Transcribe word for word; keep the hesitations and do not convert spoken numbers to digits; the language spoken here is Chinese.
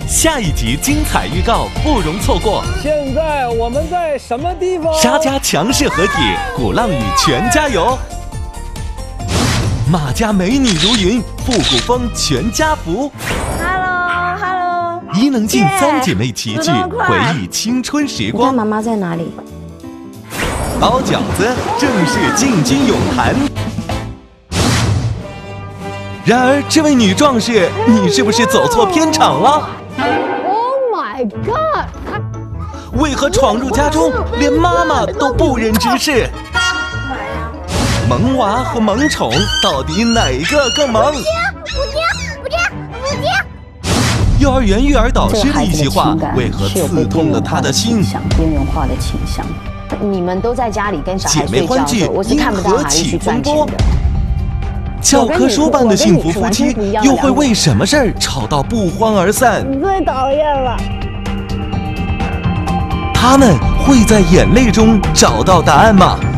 下一集精彩预告不容错过。 现在我们在什么地方？ 沙家强势合体，鼓浪屿全加油！马家美女如云，复古风全家福。 Hello Hello， 伊能静三姐妹齐聚，回忆青春时光。 妈妈在哪里？ 包饺子正式进军泳坛。然而，这位女壮士，你是不是走错片场了 ？Oh my god！ 为何闯入家中，连妈妈都不忍直视？萌娃和萌宠到底哪个更萌？ 不听不听不听不听！ 幼儿园育儿导师的一席话，为何刺痛了他的心？ 边缘化的倾向。你们都在家里跟小孩姐妹欢聚，因何起风波？教科书般的幸福夫妻，又会为什么事儿吵到不欢而散？ 你最讨厌了。 他们会在眼泪中找到答案吗？